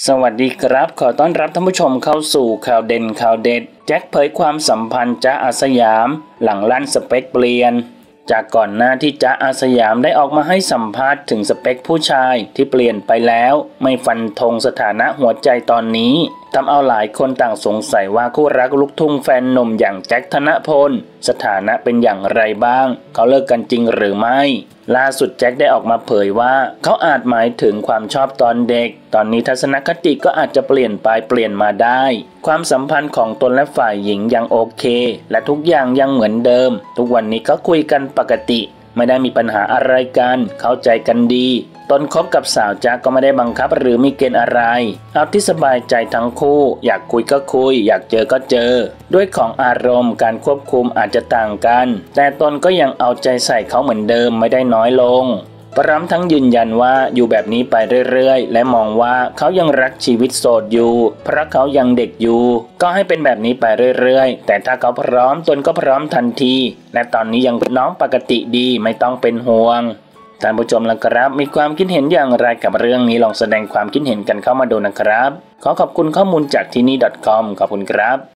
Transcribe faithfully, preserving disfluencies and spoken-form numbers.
สวัสดีครับขอต้อนรับท่านผู้ชมเข้าสู่ข่าวเด่นข่าวเด็ดแจ็คเผยความสัมพันธ์จ๊ะอาสยามหลังลั่นสเปคเปลี่ยนจากก่อนหน้าที่จ๊ะอาสยามได้ออกมาให้สัมภาษณ์ถึงสเปคผู้ชายที่เปลี่ยนไปแล้วไม่ฟันธงสถานะหัวใจตอนนี้ทำเอาหลายคนต่างสงสัยว่าคู่รักลูกทุ่งแฟนหนุ่มอย่างแจ็คธนพลสถานะเป็นอย่างไรบ้างเขาเลิกกันจริงหรือไม่ล่าสุดแจ็คได้ออกมาเผยว่าเขาอาจหมายถึงความชอบตอนเด็กตอนนี้ทัศนคติก็อาจจะเปลี่ยนไปเปลี่ยนมาได้ความสัมพันธ์ของตนและฝ่ายหญิงยังโอเคและทุกอย่างยังเหมือนเดิมทุกวันนี้ก็คุยกันปกติไม่ได้มีปัญหาอะไรกันเข้าใจกันดีตนคบกับสาวจ๊ะก็ไม่ได้บังคับหรือมีเกณฑ์อะไรเอาที่สบายใจทั้งคู่อยากคุยก็คุยอยากเจอก็เจอด้วยของอารมณ์การควบคุมอาจจะต่างกันแต่ตนก็ยังเอาใจใส่เขาเหมือนเดิมไม่ได้น้อยลงพร้อมทั้งยืนยันว่าอยู่แบบนี้ไปเรื่อยๆและมองว่าเขายังรักชีวิตโสดอยู่เพราะเขายังเด็กอยู่ก็ให้เป็นแบบนี้ไปเรื่อยๆแต่ถ้าเขาพร้อมตนก็พร้อมทันทีและตอนนี้ยังน้องปกติดีไม่ต้องเป็นห่วงท่านผู้ชมล่ะครับมีความคิดเห็นอย่างไรกับเรื่องนี้ลองแสดงความคิดเห็นกันเข้ามาดูนะครับขอขอบคุณข้อมูลจากที่นี่ .com ขอบคุณครับ